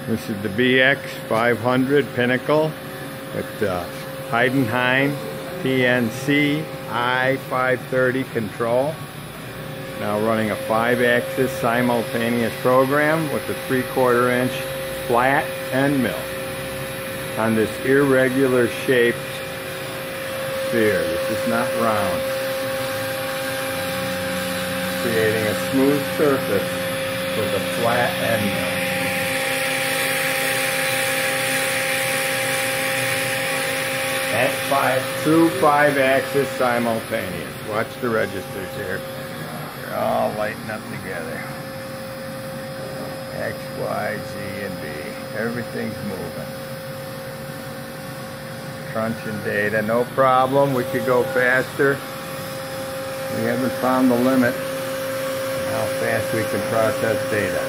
This is the BX-500 Pinnacle with the Heidenhain PNC I-530 control. Now running a 5-axis simultaneous program with a 3/4 inch flat end mill on this irregular shaped sphere. This is not round. Creating a smooth surface with a flat end mill. True 5-axis simultaneous. Watch the registers here. They're all lighting up together. X, Y, Z, and B. Everything's moving. Crunching data, no problem. We could go faster. We haven't found the limit on how fast we can process data.